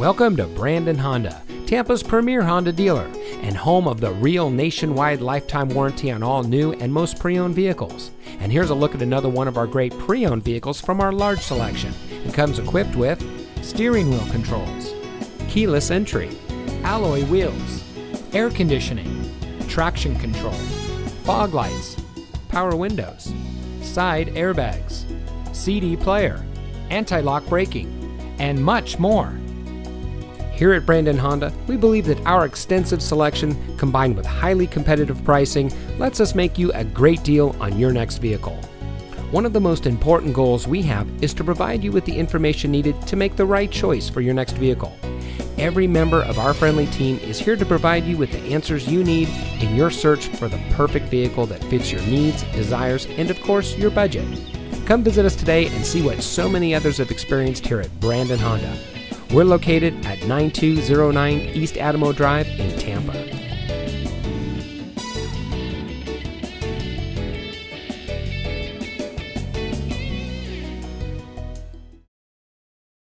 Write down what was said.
Welcome to Brandon Honda, Tampa's premier Honda dealer and home of the real nationwide lifetime warranty on all new and most pre-owned vehicles. And here's a look at another one of our great pre-owned vehicles from our large selection. It comes equipped with steering wheel controls, keyless entry, alloy wheels, air conditioning, traction control, fog lights, power windows, side airbags, CD player, anti-lock braking, and much more. Here at Brandon Honda, we believe that our extensive selection, combined with highly competitive pricing, lets us make you a great deal on your next vehicle. One of the most important goals we have is to provide you with the information needed to make the right choice for your next vehicle. Every member of our friendly team is here to provide you with the answers you need in your search for the perfect vehicle that fits your needs, desires, and of course, your budget. Come visit us today and see what so many others have experienced here at Brandon Honda. We're located at 9209 East Adamo Drive in Tampa.